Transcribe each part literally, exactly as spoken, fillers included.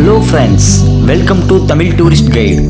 Hello friends, welcome to Tamil Tourist Guide.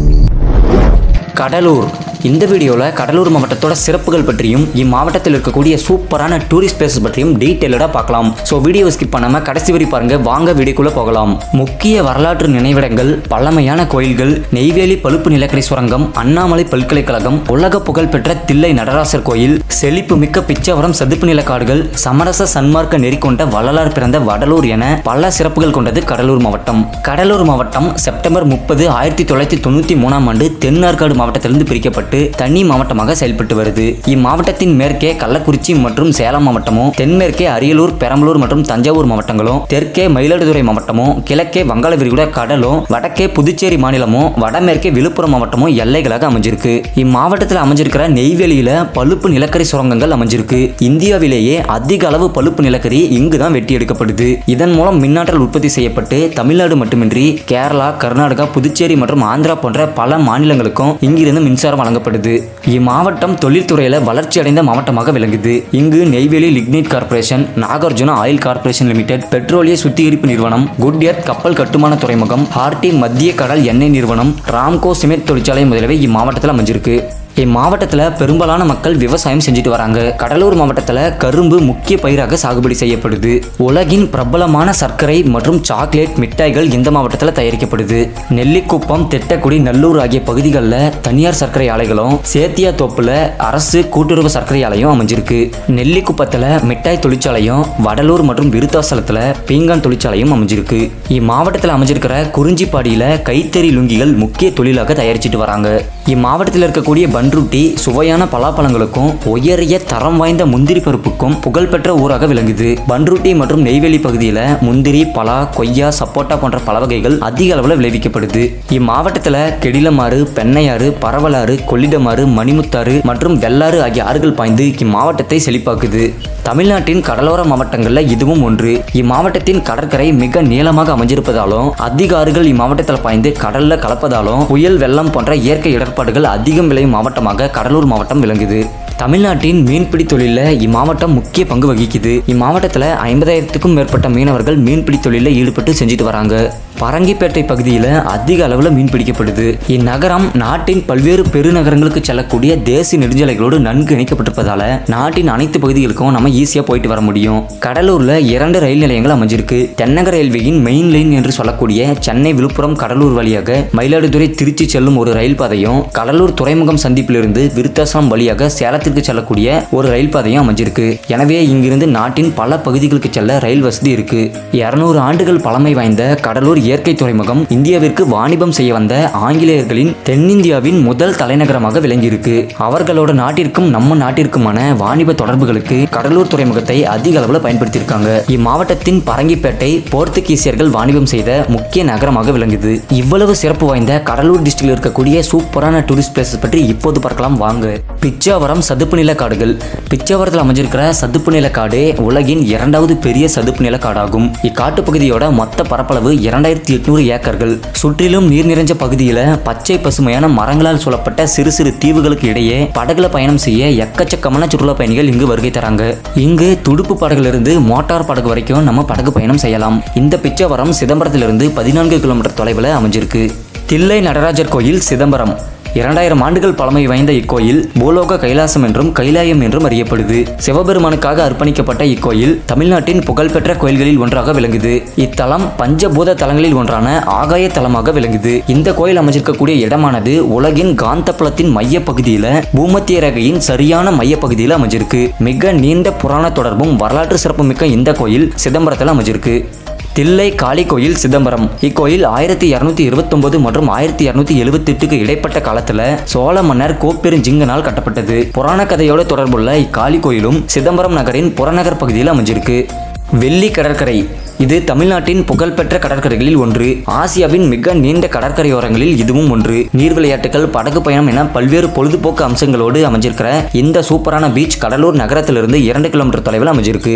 Cuddalore. இந்த வீடியோவில் கடலூர் மாவட்டத்தோட சிறப்புகள் பற்றியும் இம்மாவட்டத்தில் இருக்கக்கூடிய சூப்பரான டூரிஸ்ட் பிளேசஸ் பற்றியும் டீட்டெயிலடாக பார்க்கலாம். ஸோ வீடியோ ஸ்கிப் பண்ணாமல் கடைசி வரை பாருங்க. வாங்க வீடியோக்குள்ளே போகலாம். முக்கிய வரலாற்று நினைவிடங்கள், பழமையான கோயில்கள், நெய்வேலி பழுப்பு நிலக்கரி சுரங்கம், அண்ணாமலை பல்கலைக்கழகம், உலக புகழ்பெற்ற தில்லை நடராசர் கோயில், செழிப்பு மிக்க பிச்சவரம் சதுப்பு நிலக்காடுகள், சமரச சன்மார்க்க நெறி கொண்ட வள்ளலார் பிறந்த வடலூர் என பல சிறப்புகள் கொண்டது கடலூர் மாவட்டம். கடலூர் மாவட்டம் செப்டம்பர் முப்பது ஆயிரத்தி தொள்ளாயிரத்தி தொண்ணூற்றி மூணாம் ஆண்டு தென்னார்காடு மாவட்டத்திலிருந்து பிரிக்கப்பட்டு தனி மாவட்டமாக செயல்பட்டு வருது. இம்மாவட்டத்தின் மேற்கே கள்ளக்குறிச்சி மற்றும் சேலம் மாவட்டமும், தென்மேற்கே அரியலூர், பெரம்பலூர் மற்றும் தஞ்சாவூர் மாவட்டங்களும், தெற்கே மயிலாடுதுறை மாவட்டமும், கிழக்கே வங்காள விரிகுடா கடலும், வடக்கே புதுச்சேரி மாநிலமும், வடமேற்கே விழுப்புரம் மாவட்டமும் எல்லைகளாக அமைஞ்சிருக்கு. இம்மாவட்டத்தில் அமைஞ்சிருக்கிற நெய்வேலியில பழுப்பு நிலக்கரி சுரங்கங்கள் அமைஞ்சிருக்கு. இந்தியாவிலேயே அதிக அளவு பழுப்பு நிலக்கரி இங்குதான் வெட்டி எடுக்கப்படுது. இதன் மூலம் மின்னாற்றல் உற்பத்தி செய்யப்பட்டு தமிழ்நாடு மட்டுமின்றி கேரளா, கர்நாடகா, புதுச்சேரி மற்றும் ஆந்திரா போன்ற பல மாநிலங்களுக்கும் இங்கிருந்து மின்சாரம் வழங்க படுது. இம்மாவட்டம் தொழில்துறையில வளர்ச்சி அடைந்த மாவட்டமாக விளங்குது. இங்கு Neyveli lignite corporation, Nagarjuna oil corporation limited, பெட்ரோலிய சுத்திகரிப்பு நிறுவனம், குட் எர்த் கப்பல் கட்டுமான துறைமுகம், ஹார்டி மத்திய கடல் எண்ணெய் நிறுவனம், ராம்கோ சிமெண்ட் தொழிற்சாலை முதலியவை இம்மாவட்டத்தில் அமைஞ்சிருக்கு. இம்மாவட்டத்தில் பெரும்பாலான மக்கள் விவசாயம் செஞ்சுட்டு வராங்க. கடலூர் மாவட்டத்தில் கரும்பு முக்கிய பயிராக சாகுபடி செய்யப்படுது. உலகின் பிரபலமான சர்க்கரை மற்றும் சாக்லேட் மிட்டாய்கள் இந்த மாவட்டத்தில் தயாரிக்கப்படுது. நெல்லிக்குப்பம், திட்டக்குடி, நல்லூர் ஆகிய பகுதிகளில் தனியார் சர்க்கரை ஆலைகளும், சேத்தியா தோப்புல அரசு கூட்டுறவு சர்க்கரை ஆலையும் அமைஞ்சிருக்கு. நெல்லிக்குப்பத்தில் மிட்டாய் தொழிற்சாலையும், வடலூர் மற்றும் விருத்தாசலத்தில் பீங்கான் தொழிற்சாலையும் அமைஞ்சிருக்கு. இம்மாவட்டத்தில் அமைஞ்சிருக்கிற குறிஞ்சிப்பாடியில கைத்தறி லுங்கிகள் முக்கிய தொழிலாக தயாரிச்சுட்டு வராங்க. இம்மாவட்டத்தில் இருக்கக்கூடிய பன்ருட்டி சுவையான பலாப்பழங்களுக்கும் உயரிய தரம் வாய்ந்த முந்திரி பருப்புக்கும் புகழ்பெற்ற ஊராக விளங்குது. பன்ருட்டி மற்றும் நெய்வேலி பகுதியில் முந்திரி, பலா, கொய்யா, சப்போட்டா போன்ற பல வகைகள் அதிக அளவில் விளைவிக்கப்படுது. இம்மாவட்டத்தில் கெடிலமாறு, பெண்ணையாறு, பரவலாறு, கொள்ளிடமாறு, மணிமுத்தாறு மற்றும் வெள்ளாறு ஆகிய ஆறுகள் பாய்ந்து இம்மாவட்டத்தை செழிப்பாக்குது. தமிழ்நாட்டின் கடலோர மாவட்டங்களில் இதுவும் ஒன்று. இம்மாவட்டத்தின் கடற்கரை மிக நீளமாக அமைஞ்சிருப்பதாலும், அதிக ஆறுகள் இம்மாவட்டத்தில் பாய்ந்து கடல்ல கலப்பதாலும் புயல், வெள்ளம் போன்ற இயற்கை இடர்பாடுகள் அதிகம் விளையும் மாவட்டமாக கடலூர் மாவட்டம் விளங்குது. தமிழ்நாட்டின் மீன்பிடி தொழிலில் இம்மாவட்டம் முக்கிய பங்கு வகிக்குது. இம்மாவட்டத்தில் ஐம்பதாயிரத்துக்கும் மேற்பட்ட மீனவர்கள் மீன்பிடி தொழிலில் ஈடுபட்டு செஞ்சுட்டு வராங்க. பரங்கிப்பேட்டை பகுதியில் அதிக அளவில் மீன் பிடிக்கப்படுது. இந்நகரம் நாட்டின் பல்வேறு பெருநகரங்களுக்கு செல்லக்கூடிய தேசிய நெடுஞ்சாலைகளோடு நன்கு இணைக்கப்பட்டிருப்பதால நாட்டின் அனைத்து பகுதிகளுக்கும் நம்ம ஈஸியாக போயிட்டு வர முடியும். கடலூர்ல இரண்டு ரயில் நிலையங்கள் அமைஞ்சிருக்கு. தென்னக ரயில்வேயின் மெயின் லைன் என்று சொல்லக்கூடிய சென்னை, விழுப்புரம், கடலூர் வழியாக மயிலாடுதுறை, திருச்சி செல்லும் ஒரு ரயில் பாதையும், கடலூர் துறைமுகம் சந்திப்பிலிருந்து விருத்தாசலம் வழியாக சேலத்திற்கு செல்லக்கூடிய ஒரு ரயில் பாதையும் அமைஞ்சிருக்கு. எனவே இங்கிருந்து நாட்டின் பல பகுதிகளுக்கு செல்ல ரயில் வசதி இருக்கு. இருநூறு ஆண்டுகள் பழமை வாய்ந்த கடலூர் இயற்கை துறைமுகம் இந்தியாவிற்கு வாணிபம் செய்ய வந்த ஆங்கிலேயர்களின் தென்னிந்தியாவின் முதல் தலைநகரமாக விளங்கியிருக்கு. அவர்களோட நாட்டிற்கும் நம்ம நாட்டிற்குமான வாணிப தொடர்புகளுக்கு கடலூர் துறைமுகத்தை அதிக அளவில் பயன்படுத்தியிருக்காங்க. இம்மாவட்டத்தின் பரங்கிப்பேட்டை போர்த்துகீசியர்கள் வாணிபம் செய்த முக்கிய நகரமாக விளங்குது. இவ்வளவு சிறப்பு வாய்ந்த கடலூர் டிஸ்ட்ரிக்டில் இருக்கக்கூடிய சூப்பரான டூரிஸ்ட் பிளேசஸ் பற்றி இப்போது பார்க்கலாம் வாங்க. பிச்சாவரம் சதுப்பு நில காடுகள். பிச்சாவரத்தில் அமைஞ்சிருக்கிற சதுப்பு நில காடு உலகின் இரண்டாவது பெரிய சதுப்பு நில காடாகும். இக்காட்டு பகுதியோட மொத்த பரப்பளவு இரண்டாயிரத்தி எட்நூறு ஏக்கர்கள். சுற்றிலும் நீர் நிறைஞ்ச பகுதியில பச்சை பசுமையான மரங்களால் சூழப்பட்ட சிறு சிறு தீவுகளுக்கு இடையே படகுல பயணம் செய்ய எக்கச்சக்கமான சுற்றுலா பயணிகள் இங்கு வருகை தராங்க. இங்கு துடுப்பு படகுல இருந்து மோட்டார் படகு வரைக்கும் நம்ம படகு பயணம் செய்யலாம். இந்த பிச்சவரம் சிதம்பரத்திலிருந்து பதினான்கு கிலோமீட்டர் தொலைவில் அமைஞ்சிருக்கு. தில்லை நடராஜர் கோயில், சிதம்பரம். இரண்டாயிரம் ஆண்டுகள் பழமை வாய்ந்த இக்கோயில் பூலோக கைலாசம் என்றும் கைலாயம் என்றும் அறியப்படுது. சிவபெருமானுக்காக அர்ப்பணிக்கப்பட்ட இக்கோயில் தமிழ்நாட்டின் புகழ்பெற்ற கோயில்களில் ஒன்றாக விளங்குது. இத்தலம் பஞ்சபூத தலங்களில் ஒன்றான ஆகாய தலமாக விளங்குது. இந்த கோயில் அமைஞ்சிருக்கக்கூடிய இடமானது உலகின் காந்தப்புலத்தின் மைய பகுதியில பூமத்திய ரேகையின் சரியான மைய பகுதியில் அமைஞ்சிருக்கு. மிக நீண்ட புராண தொடர்பும் வரலாற்று சிறப்புமிக்க இந்த கோயில் சிதம்பரத்தில் அமைஞ்சிருக்கு. தில்லை காளி கோயில், சிதம்பரம். இக்கோயில் ஆயிரத்தி இருநூத்தி இருபத்தி ஒன்பது மற்றும் ஆயிரத்தி இருநூத்தி எழுபத்தி எட்டுக்கு இடைப்பட்ட காலத்துல சோழ மன்னர் கோப்பெருஞ்சிங்கனால் கட்டப்பட்டது. புராண கதையோட தொடர்புள்ள இக்காளி கோயிலும் சிதம்பரம் நகரின் புறநகர் பகுதியில் அமைஞ்சிருக்கு. வெள்ளி கடற்கரை. இது தமிழ்நாட்டின் புகழ்பெற்ற கடற்கரைகளில் ஒன்று. ஆசியாவின் மிக நீண்ட கடற்கரையோரங்களில் இதுவும் ஒன்று. நீர் விளையாட்டுகள், படகு பயணம் என பல்வேறு பொழுதுபோக்கு அம்சங்களோடு அமைஞ்சிருக்கிற இந்த சூப்பரான பீச் கடலூர் நகரத்திலிருந்து இரண்டு கிலோமீட்டர் தொலைவில் அமைஞ்சிருக்கு.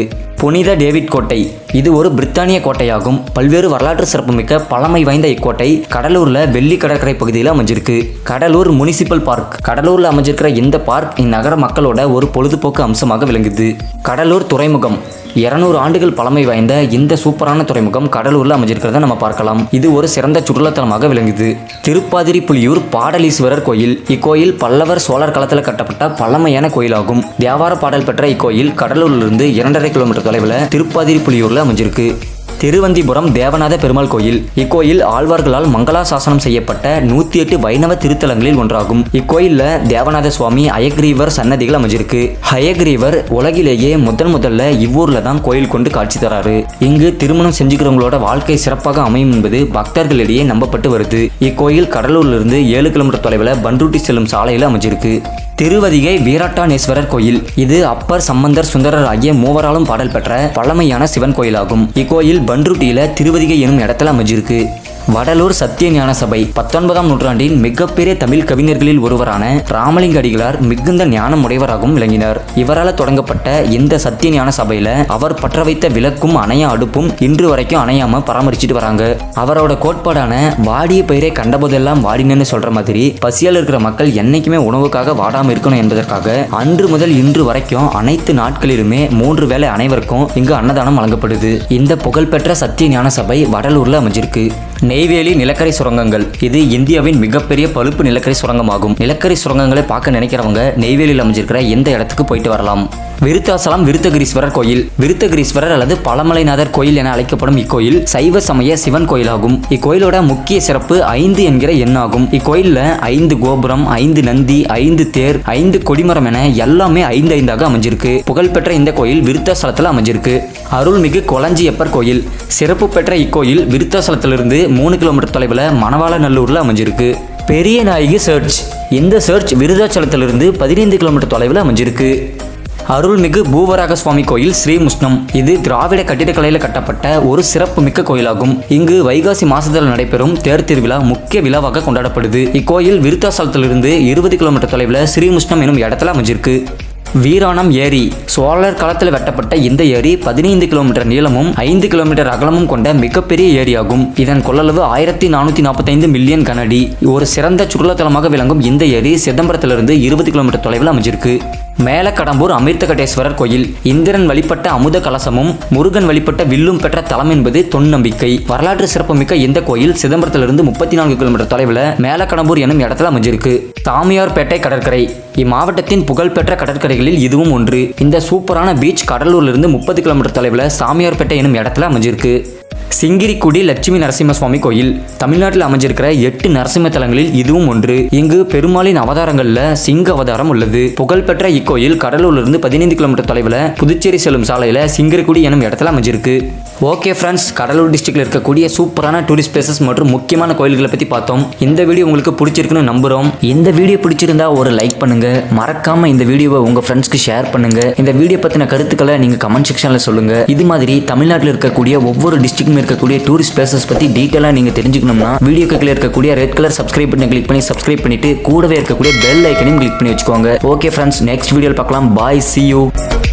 புனித டேவிட் கோட்டை இது ஒரு பிரித்தானிய கோட்டையாகும். பல்வேறு வரலாற்று சிறப்புமிக்க பழமை வாய்ந்த இக்கோட்டை கடலூர்ல வெள்ளி கடற்கரை பகுதியில் அமைஞ்சிருக்கு. கடலூர் முனிசிபல் பார்க் கடலூர்ல அமைஞ்சிருக்கிற இந்த பார்க் இந்நகர மக்களோட ஒரு பொழுதுபோக்கு அம்சமாக விளங்குது. கடலூர் துறைமுகம் இருநூறு ஆண்டுகள் பழமை வாய்ந்த இந்த சூப்பரான துறைமுகம் கடலூர்ல அமைஞ்சிருக்கிறத நம்ம பார்க்கலாம். இது ஒரு சிறந்த சுற்றுலாத்தலமாக விளங்குது. திருப்பாதிரி புலியூர் பாடலீஸ்வரர் கோயில் இக்கோயில் பல்லவர் சோழர் காலத்தில் கட்டப்பட்ட பழமையான கோயிலாகும். வியாபார பாடல் பெற்ற இக்கோயில் கடலூரிலிருந்து இரண்டரை கிலோமீட்டர் தொலைவில் திருப்பாதிரி புலியூர்ல அமைஞ்சிருக்கு. திருவந்திபுரம் தேவநாத பெருமாள் கோயில் இக்கோயில் ஆழ்வார்களால் மங்களாசாசனம் செய்யப்பட்ட நூத்தி எட்டு வைணவ திருத்தலங்களில் ஒன்றாகும். இக்கோயில்ல தேவநாத சுவாமி அயக்ரீவர் சன்னதிகள் அமைஞ்சிருக்கு. அயக்ரீவர் உலகிலேயே முதன் முதல்ல இவ்வூர்ல தான் கோயில் கொண்டு காட்சி தராரு. இங்கு திருமணம் செஞ்சுக்கிறவங்களோட வாழ்க்கை சிறப்பாக அமையும் என்பது பக்தர்களிடையே நம்பப்பட்டு வருது. இக்கோயில் கடலூர்ல இருந்து ஏழு கிலோமீட்டர் தொலைவில் பண்ருட்டி செல்லும் சாலையில் அமைஞ்சிருக்கு. திருவதிகை வீராட்டானேஸ்வரர் கோயில் இது அப்பர் சம்பந்தர் சுந்தரர் ஆகிய மூவராலும் பாடல் பெற்ற பழமையான சிவன் கோயிலாகும். இக்கோயில் பண்ருட்டியில திருவதிகை எனும் இடத்துல அமைஞ்சிருக்கு. வடலூர் சத்திய ஞான சபை பத்தொன்பதாம் நூற்றாண்டின் மிகப்பெரிய தமிழ் கவிஞர்களில் ஒருவரான ராமலிங்க அடிகளார் மிகுந்த ஞானம் உடையவராகவும் விளங்கினார். இவரால் தொடங்கப்பட்ட இந்த சத்திய ஞான சபையில அவர் பற்ற வைத்த விளக்கும் அணையா அடுப்பும் இன்று வரைக்கும் அணையாம பராமரிச்சுட்டு வராங்க. அவரோட கோட்பாடான வாடிய பயிரை கண்டபோதெல்லாம் வாடினு சொல்ற மாதிரி பசியால் இருக்கிற மக்கள் என்னைக்குமே உணவுக்காக வாடாம இருக்கணும் என்பதற்காக அன்று முதல் இன்று வரைக்கும் அனைத்து நாட்களிலுமே மூன்று வேளை அனைவருக்கும் இங்கு அன்னதானம் வழங்கப்படுது. இந்த புகழ்பெற்ற சத்திய ஞான சபை வடலூர்ல அமைஞ்சிருக்கு. நெய்வேலி நிலக்கரி சுரங்கங்கள் இது இந்தியாவின் மிகப்பெரிய பழுப்பு நிலக்கரி சுரங்கமாகும். நிலக்கரி சுரங்கங்களை பார்க்க நினைக்கிறவங்க நெய்வேலியில் அமைஞ்சிருக்கிற எந்த இடத்துக்கு போயிட்டு வரலாம். விருத்தாசலம் விருத்தகிரீஸ்வரர் கோயில் விருத்தகிரீஸ்வரர் அல்லது பழமலைநாதர் கோயில் என அழைக்கப்படும் இக்கோயில் சைவ சமய சிவன் கோயிலாகும். இக்கோயிலோட முக்கிய சிறப்பு ஐந்து என்கிற எண்ணாகும். இக்கோயில்ல ஐந்து கோபுரம், ஐந்து நந்தி, ஐந்து தேர், ஐந்து கொடிமரம் என எல்லாமே ஐந்து ஐந்தாக அமைஞ்சிருக்கு. புகழ்பெற்ற இந்த கோயில் விருத்தாசலத்தில் அமைஞ்சிருக்கு. அருள்மிகு கொளஞ்சியப்பர் கோயில் சிறப்பு பெற்ற இக்கோயில் விருத்தாசலத்திலிருந்து மூணு கிலோமீட்டர் தொலைவில் மணவாளநல்லூர்ல அமைஞ்சிருக்கு. பெரிய நாயகி சர்ச் இந்த சர்ச் விருத்தாசலத்திலிருந்து பதினைந்து கிலோமீட்டர் தொலைவில் அமைஞ்சிருக்கு. அருள்மிகு பூவராக சுவாமி கோயில் ஸ்ரீமுஷ்ணம் இது திராவிட கட்டிடக்கலையில் கட்டப்பட்ட ஒரு சிறப்பு மிக்க கோயிலாகும். இங்கு வைகாசி மாசத்தில் நடைபெறும் தேர் திருவிழா முக்கிய விழாவாக கொண்டாடப்படுது. இக்கோயில் விருத்தாசலத்திலிருந்து இருபது கிலோமீட்டர் தொலைவில் ஸ்ரீமுஷ்ணம் எனும் இடத்துல அமைஞ்சிருக்கு. வீராணம் ஏரி சோழர் காலத்தில் வெட்டப்பட்ட இந்த ஏரி பதினைந்து கிலோமீட்டர் நீளமும் ஐந்து கிலோமீட்டர் அகலமும் கொண்ட மிகப்பெரிய ஏரியாகும். இதன் கொள்ளளவு ஆயிரத்தி நானூத்தி நாற்பத்தி ஐந்து மில்லியன் கனஅடி. ஒரு சிறந்த சுற்றுலாத்தலமாக விளங்கும் இந்த ஏரி சிதம்பரத்திலிருந்து இருபது கிலோமீட்டர் தொலைவில் அமைஞ்சிருக்கு. மேலக்கடம்பூர் அமிர்தகடேஸ்வரர் கோயில் இந்திரன் வழிபட்ட அமுத கலசமும் முருகன் வழிபட்ட வில்லும் பெற்ற தலம் என்பது தொன்நம்பிக்கை. வரலாற்று சிறப்புமிக்க இந்த கோயில் சிதம்பரத்திலிருந்து முப்பத்தி நான்கு கிலோமீட்டர் தொலைவில் மேலக்கடம்பூர் எனும் இடத்துல அமைஞ்சிருக்கு. சாமியார்பேட்டை கடற்கரை இம்மாவட்டத்தின் புகழ்பெற்ற கடற்கரைகளில் இதுவும் ஒன்று. இந்த சூப்பரான பீச் கடலூரிலிருந்து முப்பது கிலோமீட்டர் தொலைவில் சாமியார்பேட்டை எனும் இடத்துல அமைஞ்சிருக்கு. சிங்கிரிக்குடி லட்சுமி நரசிம்ம சுவாமி கோயில் தமிழ்நாட்டில் அமைஞ்சிருக்கிற எட்டு நரசிம்ம தலங்களில் இதுவும் ஒன்று. இங்கு பெருமாளின் அவதாரங்கள்ல சிங்க அவதாரம் உள்ளது. புகழ்பெற்ற இக்கோயில் கடலூரிலிருந்து பதினைந்து கிலோமீட்டர் தொலைவில் புதுச்சேரி செல்லும் சாலையில சிங்கிரிக்குடி எனும் இடத்துல அமைஞ்சிருக்கு. ஓகே ஃப்ரெண்ட்ஸ், கடலூர் டிஸ்ட்ரிக்ட்ல இருக்கக்கூடிய சூப்பரான டூரிஸ்ட் பிளேசஸ் மற்றும் முக்கியமான கோயில்களை பத்தி பார்த்தோம். இந்த வீடியோ உங்களுக்கு பிடிச்சிருக்குன்னு நம்புறோம். இந்த வீடியோ பிடிச்சிருந்தா ஒரு லைக் பண்ணுங்க. மறக்காம இந்த வீடியோவை உங்க ஃப்ரெண்ட்ஸ்க்கு ஷேர் பண்ணுங்க. இந்த வீடியோ பத்தின கருத்துக்களை நீங்க கமெண்ட் செக்ஷன்ல சொல்லுங்க. இது மாதிரி தமிழ்நாட்டில் இருக்கக்கூடிய ஒவ்வொரு டிஸ்ட்ரிக்ட்ல இருக்கக்கூடிய டூரிஸ்ட் பிளேசஸ் பத்தி டீடைலா நீங்க தெரிஞ்சுக்கணும்னா வீடியோக்கு கீழ இருக்கக்கூடிய ரெட் கலர் சப்ஸ்கிரைப் பட்டனை கிளிக் பண்ணி சப்ஸ்கிரைப் பண்ணிட்டு கூடவே இருக்கக்கூடிய பெல் ஐக்கனையும் கிளிக் பண்ணி வச்சுக்கோங்க. ஓகே ஃப்ரெண்ட்ஸ், நெக்ஸ்ட் வீடியோல பார்க்கலாம். பாய், see you.